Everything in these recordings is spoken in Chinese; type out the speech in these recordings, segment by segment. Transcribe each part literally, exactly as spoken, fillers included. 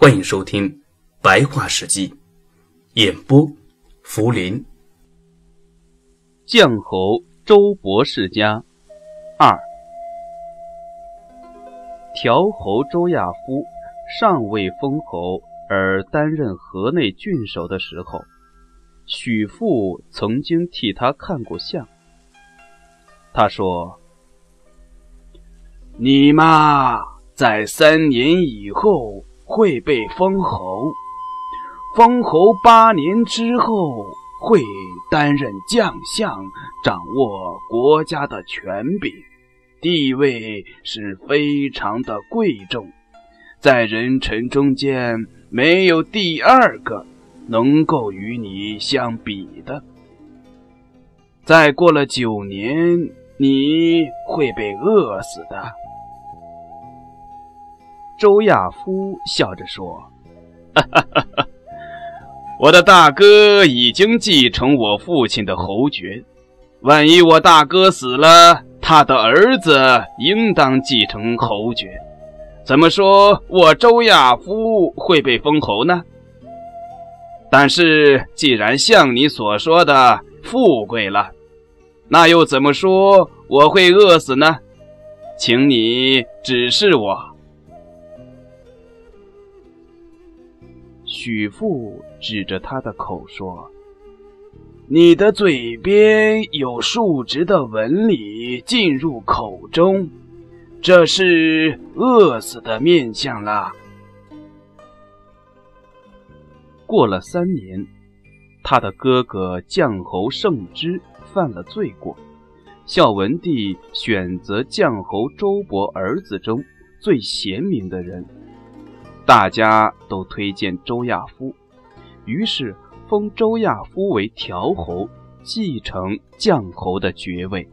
欢迎收听《白话史记》，演播福林。 绛侯周勃世家二。条侯周亚夫尚未封侯而担任河内郡守的时候，许父曾经替他看过相。他说：你嘛，在三年以后会被封侯，封侯八年之后会担任将相，掌握国家的权柄，地位是非常的贵重，在人臣中间没有第二个能够与你相比的。再过了九年，你会被饿死的。周亚夫笑着说：哈哈哈哈，我的大哥已经继承我父亲的侯爵，万一我大哥死了，他的儿子应当继承侯爵，怎么说我周亚夫会被封侯呢？但是既然像你所说的富贵了，那又怎么说我会饿死呢？请你指示我。许父指着他的口说：你的嘴边有数值的纹理进入口中，这是饿死的面相了。过了三年，他的哥哥绛侯盛之犯了罪过，孝文帝选择绛侯周勃儿子中最贤明的人，大家都推荐周亚夫，于是封周亚夫为条侯，继承绛侯的爵位。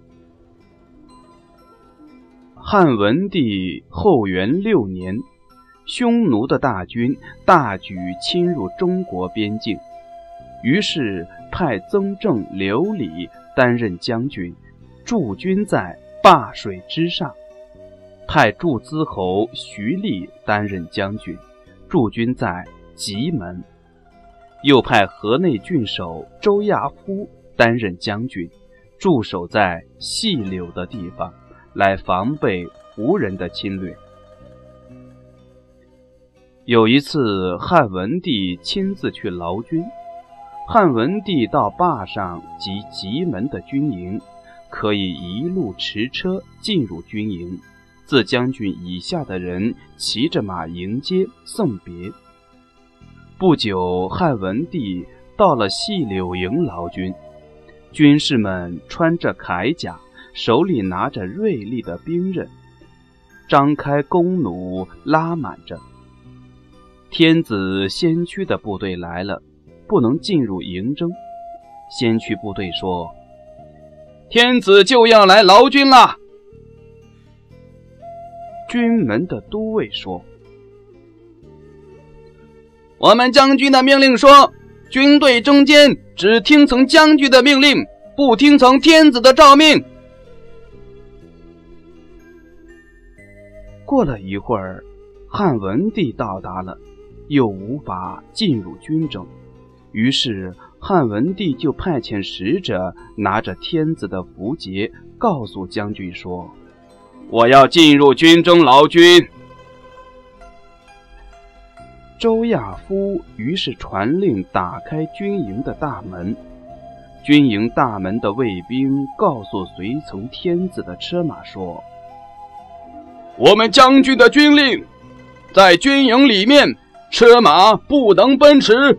汉文帝后元六年，匈奴的大军大举侵入中国边境，于是派曾正、刘礼担任将军，驻军在灞水之上，派祝资侯徐厉担任将军，驻军在棘门，又派河内郡守周亚夫担任将军，驻守在细柳的地方，来防备胡人的侵略。有一次，汉文帝亲自去劳军，汉文帝到灞上及棘门的军营，可以一路驰车进入军营，自将军以下的人骑着马迎接送别。不久，汉文帝到了细柳营劳军，军士们穿着铠甲，手里拿着锐利的兵刃，张开弓弩拉满着。天子先驱的部队来了，不能进入营中。先驱部队说：天子就要来劳军了。军门的都尉说：我们将军的命令说，军队中间只听从将军的命令，不听从天子的诏命。过了一会儿，汉文帝到达了，又无法进入军中，于是汉文帝就派遣使者拿着天子的符节，告诉将军说：我要进入军中劳军。周亚夫于是传令打开军营的大门，军营大门的卫兵告诉随从天子的车马说：我们将军的军令，在军营里面车马不能奔驰。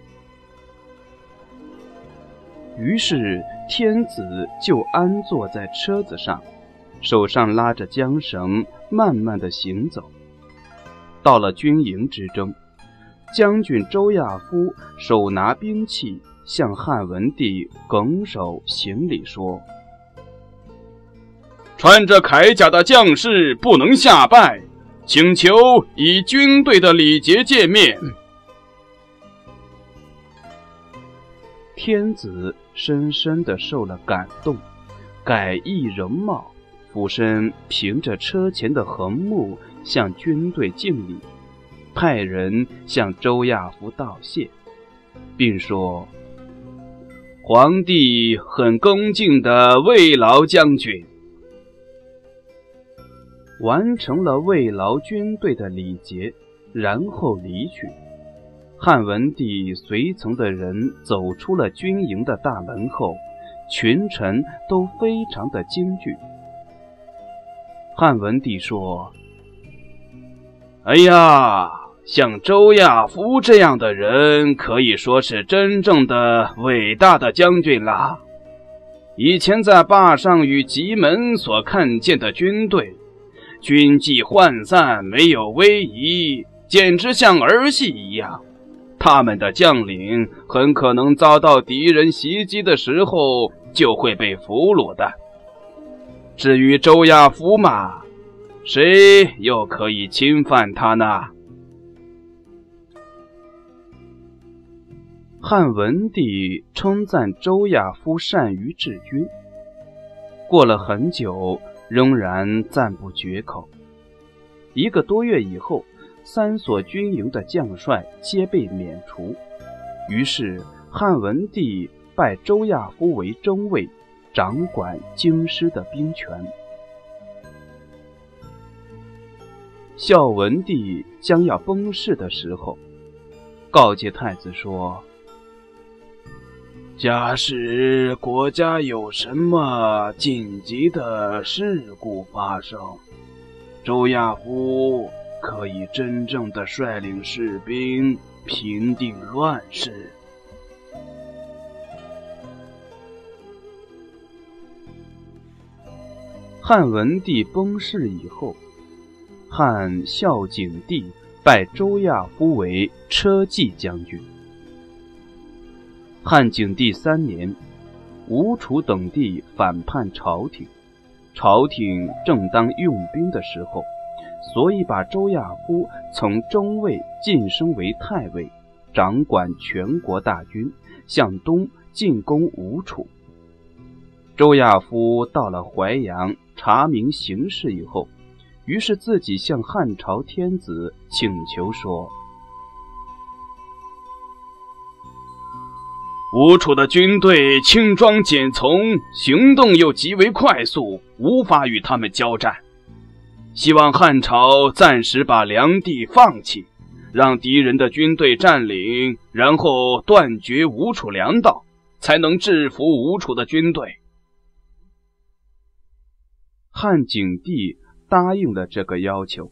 于是天子就安坐在车子上，手上拉着缰绳，慢慢地行走。到了军营之中，将军周亚夫手拿兵器，向汉文帝拱手行礼说：穿着铠甲的将士不能下拜，请求以军队的礼节见面。天子深深地受了感动，改易容貌，俯身凭着车前的横木向军队敬礼， 派人向周亚夫道谢，并说：皇帝很恭敬地慰劳将军。完成了慰劳军队的礼节，然后离去。汉文帝随从的人走出了军营的大门后，群臣都非常的惊惧。汉文帝说：哎呀，像周亚夫这样的人可以说是真正的伟大的将军啦。以前在坝上与棘门所看见的军队，军纪涣散，没有威仪，简直像儿戏一样。他们的将领很可能遭到敌人袭击的时候就会被俘虏的。至于周亚夫嘛，谁又可以侵犯他呢？汉文帝称赞周亚夫善于治军，过了很久，仍然赞不绝口。一个多月以后，三所军营的将帅皆被免除，于是汉文帝拜周亚夫为中尉，掌管京师的兵权。孝文帝将要崩逝的时候，告诫太子说：假使国家有什么紧急的事故发生，周亚夫可以真正的率领士兵平定乱世。汉文帝崩逝以后，汉孝景帝拜周亚夫为车骑将军。汉景帝三年，吴楚等地反叛朝廷，朝廷正当用兵的时候，所以把周亚夫从中尉晋升为太尉，掌管全国大军，向东进攻吴楚。周亚夫到了淮阳，查明形势以后，于是自己向汉朝天子请求说：吴楚的军队轻装简从，行动又极为快速，无法与他们交战。希望汉朝暂时把梁地放弃，让敌人的军队占领，然后断绝吴楚粮道，才能制服吴楚的军队。汉景帝答应了这个要求。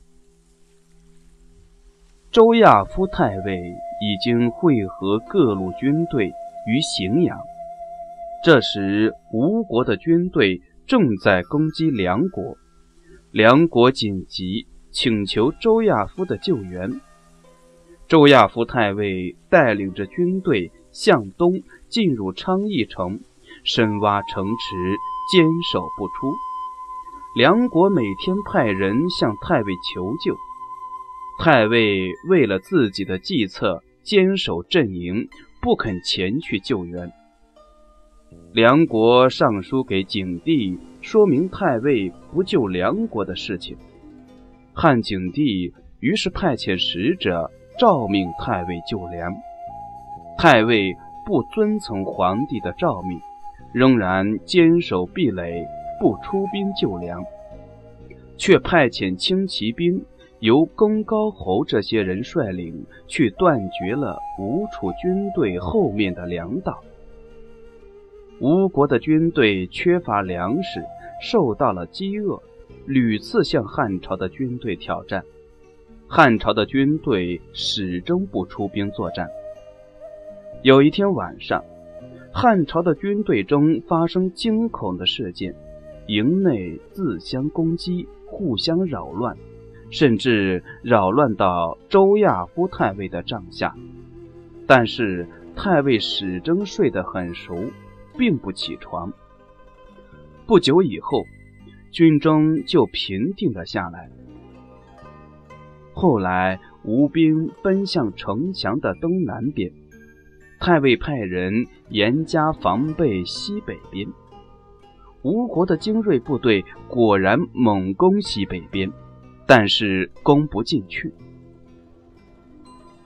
周亚夫太尉已经会合各路军队于荥阳，这时吴国的军队正在攻击梁国，梁国紧急请求周亚夫的救援。周亚夫太尉带领着军队向东进入昌邑城，深挖城池，坚守不出。梁国每天派人向太尉求救，太尉为了自己的计策，坚守阵营，不肯前去救援。梁国上书给景帝，说明太尉不救梁国的事情。汉景帝于是派遣使者诏命太尉救梁。太尉不遵从皇帝的诏命，仍然坚守壁垒，不出兵救梁，却派遣轻骑兵由公高侯这些人率领，去断绝了吴楚军队后面的粮道。吴国的军队缺乏粮食，受到了饥饿，屡次向汉朝的军队挑战。汉朝的军队始终不出兵作战。有一天晚上，汉朝的军队中发生惊恐的事件，营内自相攻击，互相扰乱，甚至扰乱到周亚夫太尉的帐下。但是太尉始终睡得很熟，并不起床。不久以后，军中就平定了下来。后来吴兵奔向城墙的东南边，太尉派人严加防备西北边。吴国的精锐部队果然猛攻西北边，但是攻不进去。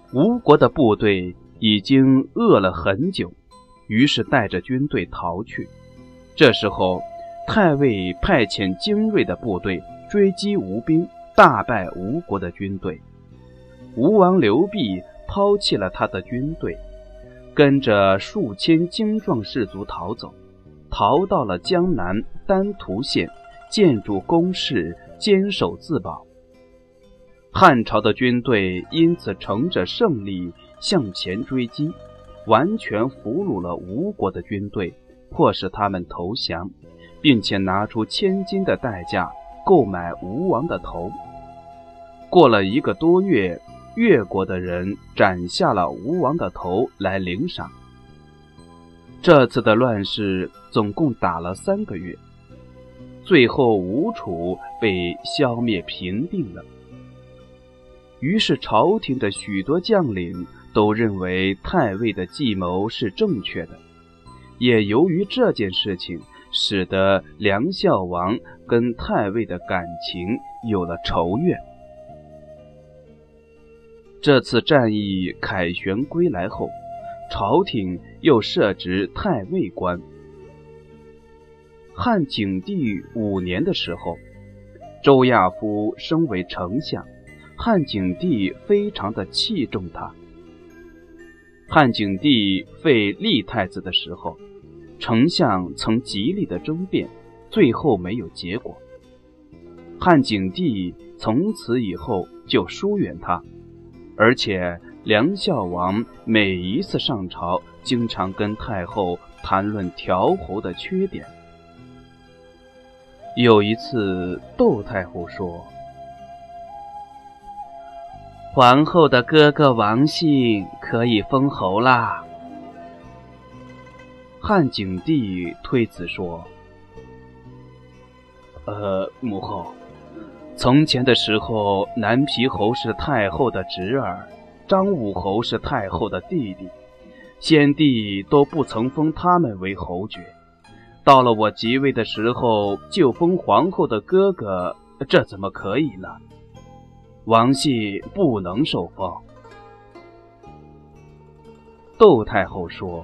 吴国的部队已经饿了很久，于是带着军队逃去。这时候，太尉派遣精锐的部队追击吴兵，大败吴国的军队。吴王刘濞抛弃了他的军队，跟着数千精壮士卒逃走，逃到了江南丹徒县，建筑工事，坚守自保。汉朝的军队因此乘着胜利向前追击，完全俘虏了吴国的军队，迫使他们投降，并且拿出千金的代价购买吴王的头。过了一个多月，越国的人斩下了吴王的头来领赏。这次的乱世总共打了三个月，最后吴楚被消灭平定了。于是朝廷的许多将领都认为太尉的计谋是正确的，也由于这件事情，使得梁孝王跟太尉的感情有了仇怨。这次战役凯旋归来后，朝廷又设职太尉官。汉景帝五年的时候，周亚夫升为丞相，汉景帝非常的器重他。汉景帝废立太子的时候，丞相曾极力的争辩，最后没有结果。汉景帝从此以后就疏远他，而且梁孝王每一次上朝，经常跟太后谈论调侯的缺点。有一次，窦太后说：“皇后的哥哥王信可以封侯啦。”汉景帝推辞说：“呃，母后，从前的时候，南皮侯是太后的侄儿，张武侯是太后的弟弟，先帝都不曾封他们为侯爵。到了我即位的时候，就封皇后的哥哥，这怎么可以呢？王信不能受封。”窦太后说：“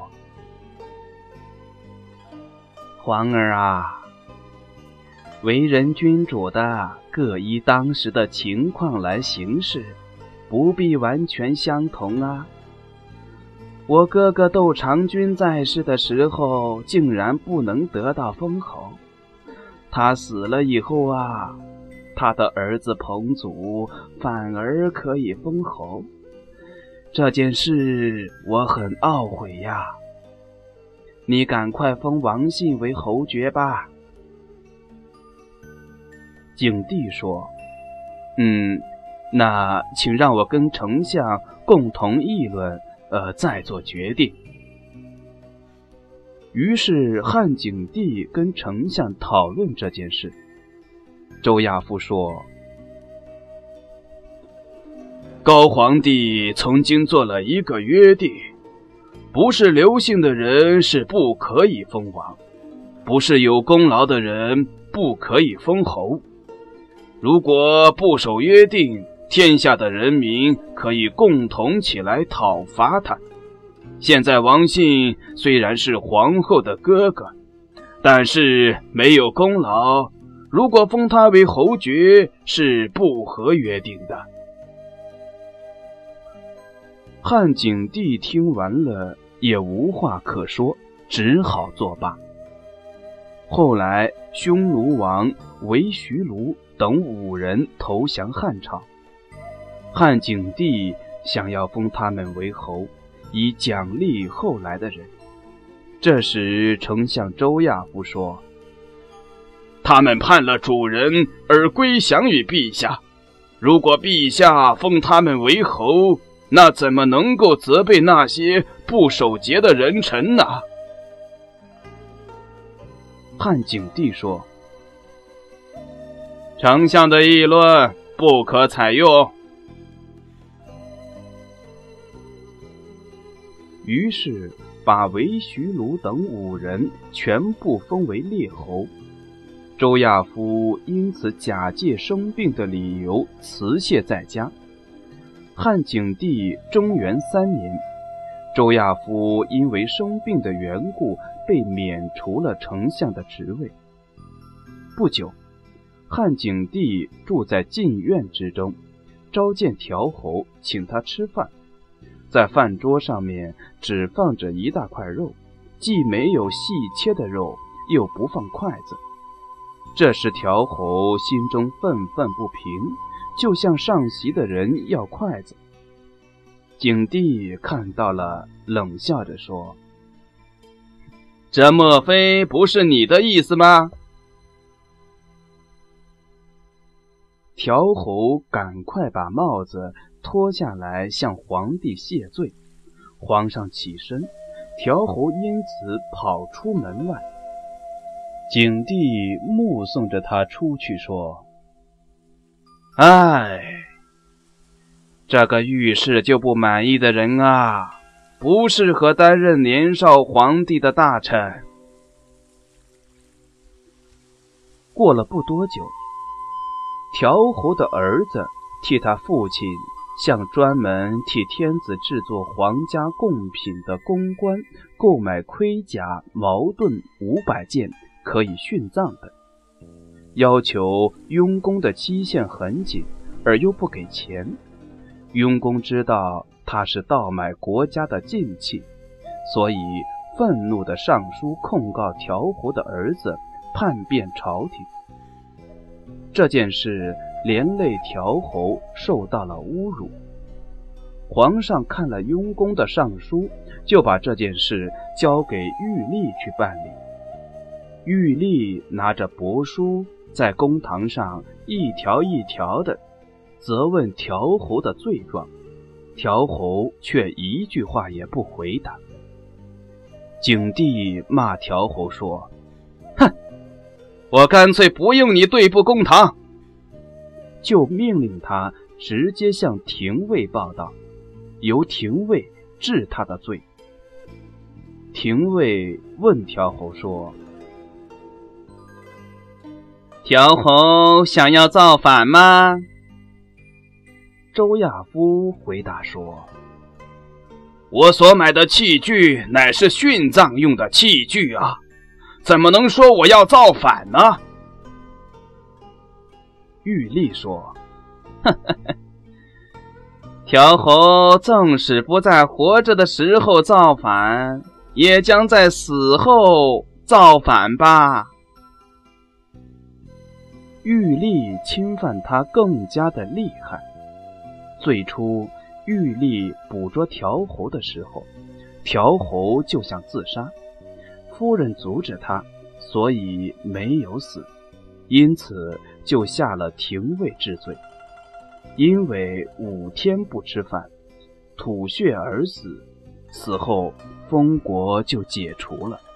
皇儿啊，为人君主的各依当时的情况来行事，不必完全相同啊。我哥哥窦长君在世的时候，竟然不能得到封侯。他死了以后啊，他的儿子彭祖反而可以封侯。这件事我很懊悔呀。你赶快封王信为侯爵吧。”景帝说：“嗯，那请让我跟丞相共同议论，呃，再做决定。”于是汉景帝跟丞相讨论这件事。周亚夫说：“高皇帝曾经做了一个约定，不是刘姓的人是不可以封王，不是有功劳的人不可以封侯。如果不守约定，天下的人民可以共同起来讨伐他。现在王信虽然是皇后的哥哥，但是没有功劳，如果封他为侯爵，是不合约定的。”汉景帝听完了也无话可说，只好作罢。后来匈奴王韦徐卢等五人投降汉朝，汉景帝想要封他们为侯，以奖励后来的人。这时丞相周亚夫说：“他们叛了主人而归降于陛下，如果陛下封他们为侯，那怎么能够责备那些不守节的人臣呢？”汉景帝说：“丞相的议论不可采用。”于是把韦徐卢等五人全部封为列侯。周亚夫因此假借生病的理由辞谢在家。 汉景帝中元三年，周亚夫因为生病的缘故被免除了丞相的职位。不久，汉景帝住在禁院之中，召见条侯，请他吃饭。在饭桌上面只放着一大块肉，既没有细切的肉，又不放筷子。这时条侯心中愤愤不平，就向上席的人要筷子。景帝看到了，冷笑着说：“这莫非不是你的意思吗？”条侯赶快把帽子脱下来向皇帝谢罪。皇上起身，条侯因此跑出门外。景帝目送着他出去说：“唉，这个遇事就不满意的人啊，不适合担任年少皇帝的大臣。”过了不多久，条侯的儿子替他父亲向专门替天子制作皇家贡品的公关购买盔甲、矛盾五百件，可以殉葬的，要求雍公的期限很紧，而又不给钱。雍公知道他是盗买国家的禁器，所以愤怒地上书控告条侯的儿子，叛变朝廷。这件事连累条侯受到了侮辱。皇上看了雍公的上书，就把这件事交给玉历去办理。玉历拿着帛书在公堂上一条一条的责问条侯的罪状，条侯却一句话也不回答。景帝骂条侯说：“哼，我干脆不用你对簿公堂。”就命令他直接向廷尉报道，由廷尉治他的罪。廷尉问条侯说：“条侯想要造反吗？”周亚夫回答说：“我所买的器具乃是殉葬用的器具啊，怎么能说我要造反呢？”玉历说：“呵呵呵，条侯纵使不在活着的时候造反，也将在死后造反吧。”玉历侵犯他更加的厉害。最初玉历捕捉条侯的时候，条侯就想自杀，夫人阻止他，所以没有死，因此就下了廷尉治罪。因为五天不吃饭，吐血而死，死后封国就解除了。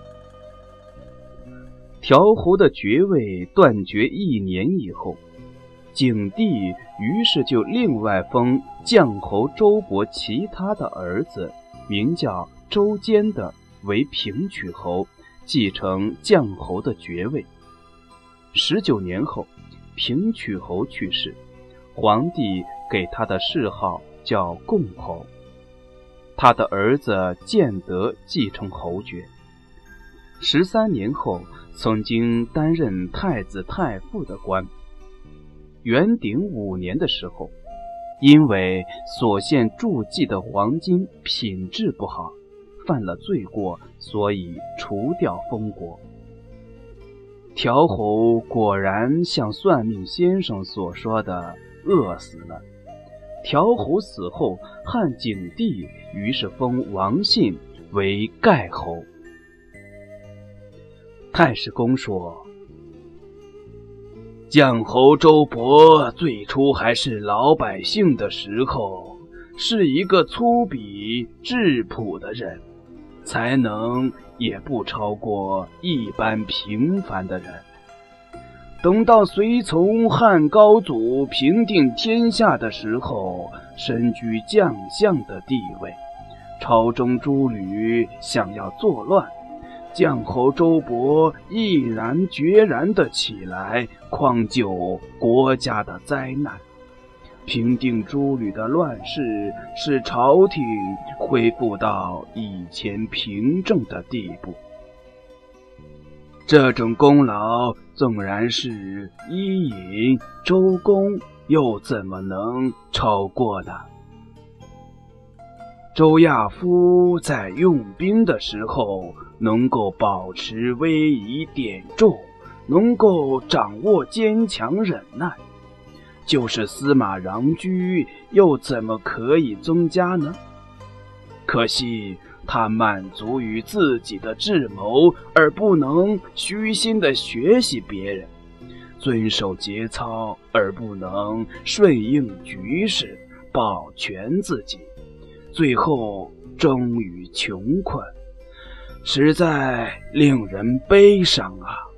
条侯的爵位断绝一年以后，景帝于是就另外封将侯周勃其他的儿子，名叫周坚的为平曲侯，继承将侯的爵位。十九年后，平曲侯去世，皇帝给他的谥号叫共侯，他的儿子建德继承侯爵。十三年后，曾经担任太子太傅的官。元鼎五年的时候，因为所献铸祭的黄金品质不好，犯了罪过，所以除掉封国。条侯果然像算命先生所说的饿死了。条侯死后，汉景帝于是封王信为盖侯。太史公说，将侯周勃最初还是老百姓的时候，是一个粗鄙质朴的人，才能也不超过一般平凡的人。等到随从汉高祖平定天下的时候，身居将相的地位，朝中诸吕想要作乱，将侯周勃毅然决然地起来，匡救国家的灾难。 平定诸吕的乱世，使朝廷恢复到以前平正的地步。这种功劳纵然是伊尹、周公，又怎么能超过呢？周亚夫在用兵的时候能够保持威仪典重，能够掌握坚强忍耐，就是司马穰苴又怎么可以增加呢？可惜他满足于自己的智谋，而不能虚心地学习别人，遵守节操，而不能顺应局势，保全自己，最后终于穷困，实在令人悲伤啊！